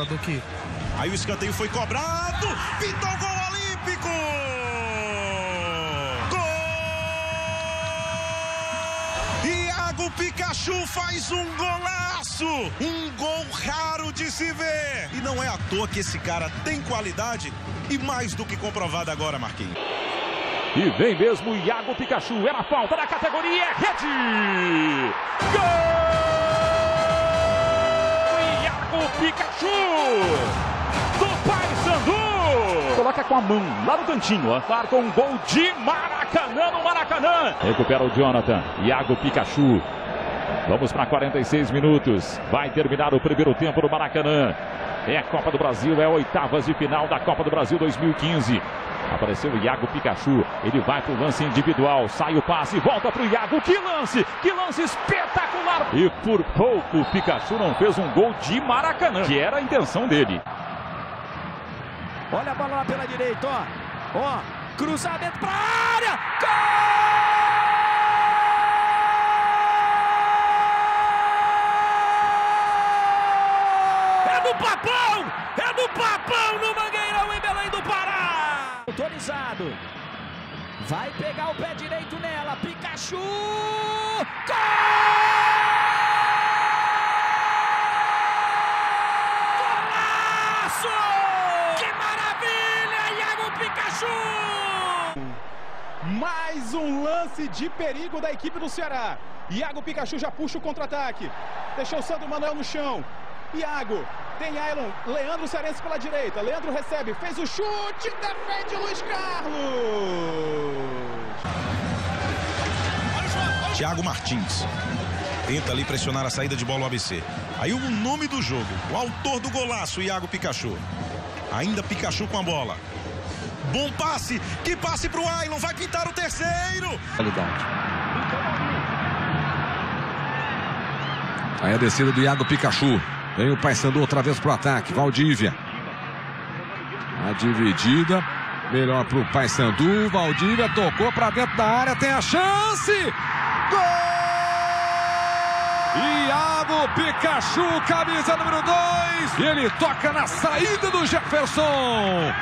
agora do que... Aí o escanteio foi cobrado. Pintou o gol olímpico. Gol! Iago Pikachu faz um golaço. Um gol raro de se ver. E não é à toa que esse cara tem qualidade e mais do que comprovado agora, Marquinhos. E vem mesmo o Iago Pikachu. É na falta da categoria. Rede! Gol! Iago Pikachu! Do Paysandu! Coloca com a mão lá no cantinho, ó. Marca um gol de Maracanã no Maracanã. Recupera o Jonathan. Iago Pikachu. Vamos para 46 minutos. Vai terminar o primeiro tempo do Maracanã. É a Copa do Brasil, é a oitavas de final da Copa do Brasil 2015. Apareceu o Iago Pikachu. Ele vai para o lance individual. Sai o passe, volta para o Iago. Que lance espetacular! E por pouco o Pikachu não fez um gol de Maracanã, que era a intenção dele. Olha a bola lá pela direita, ó. Ó, cruzamento para a área. Gol! É do Papão! É do Papão no Mangueirão, em Belém do Pará! Autorizado. Vai pegar o pé direito nela. Pikachu! Gol! Mais um lance de perigo da equipe do Ceará. Iago Pikachu já puxa o contra-ataque. Deixou o Sandro Manuel no chão. Iago, tem Ailon, Leandro Cearense pela direita. Leandro recebe, fez o chute, defende o Luiz Carlos. Thiago Martins tenta ali pressionar a saída de bola do ABC. Aí o nome do jogo, o autor do golaço, Iago Pikachu. Ainda Pikachu com a bola. Bom passe, que passe para o Ailon, vai pintar o terceiro. Qualidade. Aí a descida do Iago Pikachu. Vem o Paysandu outra vez pro ataque. Valdívia. A dividida. Melhor pro Paysandu. Valdívia tocou para dentro da área. Tem a chance. Gol! Iago Pikachu, camisa número 2. E ele toca na saída do Jefferson.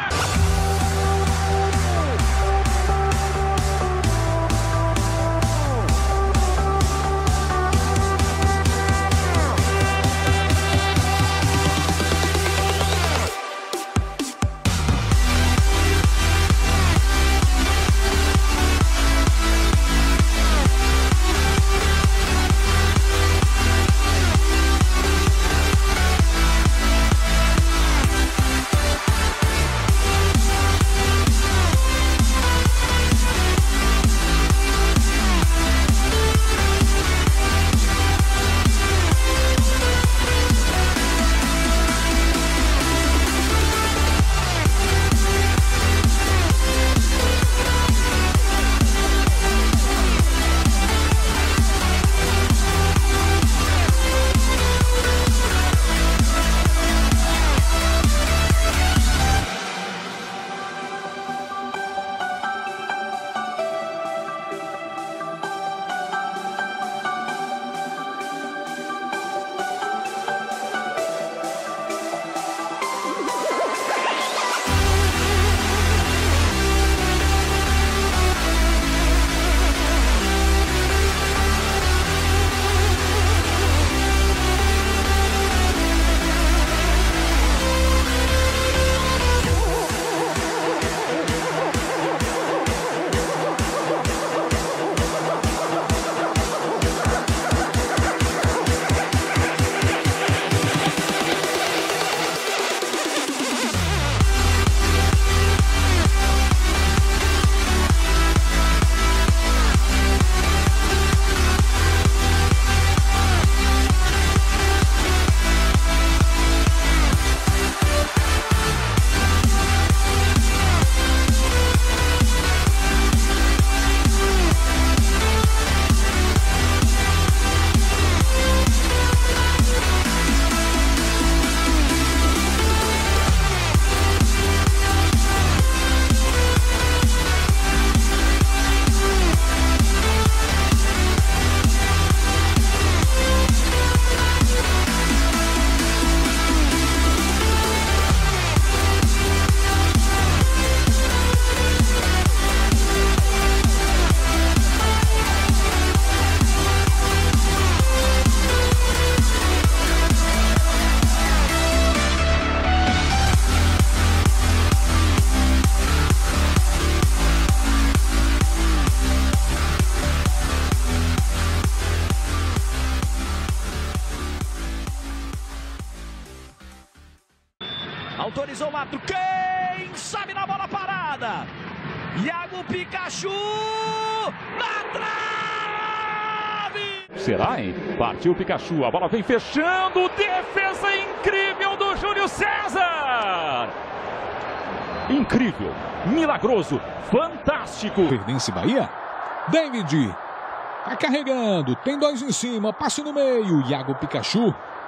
isolado. Quem sabe na bola parada? Iago Pikachu na trave! Será, hein? Partiu o Pikachu, a bola vem fechando, defesa incrível do Júlio César! Incrível, milagroso, fantástico! Pertence Bahia, David, tá carregando, tem 2 em cima, passe no meio, Iago Pikachu